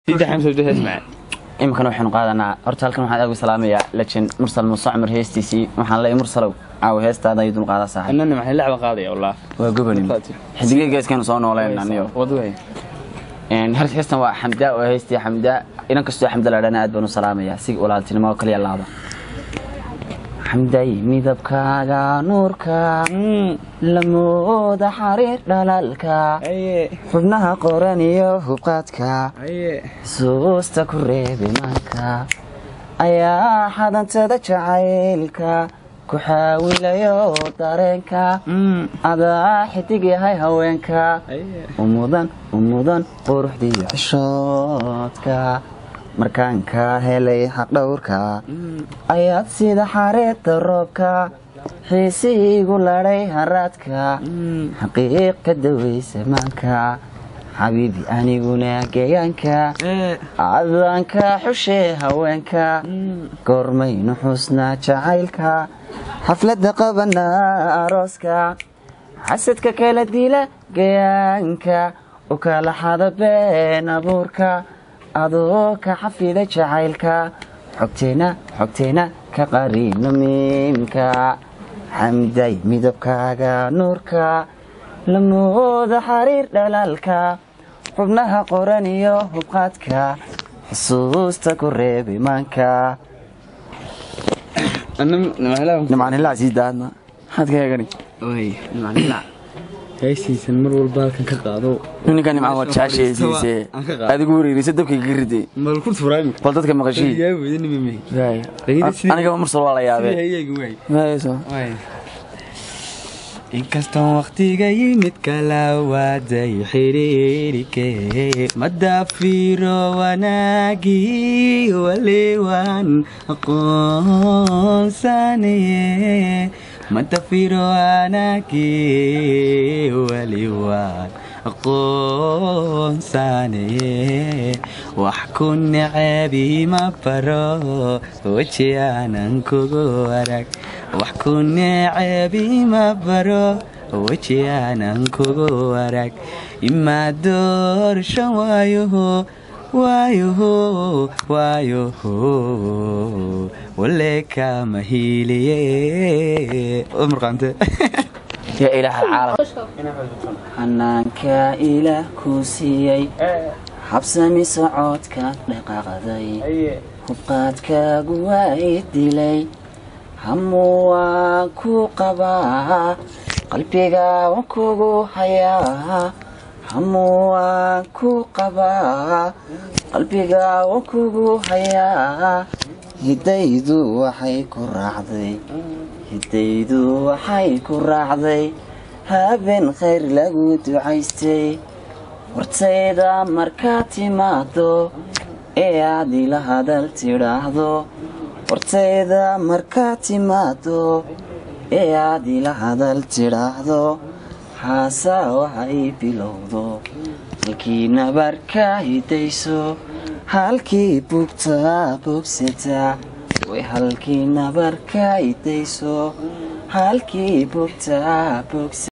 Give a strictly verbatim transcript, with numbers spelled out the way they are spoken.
سيدي حمزة وجه اسمع إمكانه وحنا قادنا أرتال كانوا حد أقول سلام يا لكن مرسل مصعمر هيستي سي وحنا لا مرسلوا أو هيست هذا يدون قادة صح إننا محل لعبة قاضية والله وقبلني حديقة جالس كانوا صانوا ولا إنه وضوي إن هل هيستنا وحمداء وهيستي حمداء إن كستو حمد الله لنا أدبنا سلام يا سيق ولا تلما وكل يلا حمداي ميدب كاغا نوركا لمود حرير دلالكا حبناها قرانيو هبقاتكا سوستا كوريبي مانكا أيا حدان تدا جعيلكا كحاويليو دارينكا أدا حتيجي هاي هوينكا ومودان ومودان قروح دي عشوتكا markaanka helay xaq dhowrka ayaad sida xareedda roobka xiisigu laday haraadka xaqiiq ka daweysa maanka xabiibi aniguna geeyanka adanka xushee haweenka goormaynu xusnaa jacaylka xafladda qabana arooska xasadka kala dila geeyanka u kala xada been abuurka adoo ka xafida jacaylka xogteena xogteena ka qariino miimka xamday midabkaaga nuurka lamooda xariir dhalaalka xubnaha qoran iyo hubqaadka xusuusta ku reebi maanka nimcanilaa sii daadna maxaad ka eegani nimcanilaa هيسيسن مر والبالكن كقادو ninkan nimcan waa jaasheesiise adigu wareerisa dabka ka riday mal ku furayn bal dadka maqashii yaa weydin mimi aniga mursal waa la yaabay hayso inkastoo waqtiga yimid kala waaday xiriirike madafiro wanaagi waliwan aqoonsaniye madafiro wanaagi waliwan aqoonsaniye wax ku nacabi ma baro wajiyaanan kugu arag wax ku nacabi ma baro wajiyaanan kugu arag ima doorshan waayoho waayoho waayoho wale kama hiiliye marqante يا إله العالم حنانك إله كوسيي حبسمي سعودك دقاقدي هبقاتك قواي ديلي همواكو قبا قلبيك وكوغو حيا همواكو قبا قلبيك وكوغو حيا هدايدو وحي كراعدي هدايدو وحي كراعدي هابن خير لغو دعيستي ورتسيدا مركاتي مادو اي عادي لهادل تيراهدو ورتسيدا مركاتي مادو اي عادي لهادل تيراهدو حاسا وحي بلوضو هالكي نباركا هدايسو هالكي بوكتا بوكسيتا وهالكي نباركا هدايسو هالكي بوكتا بوكسيتا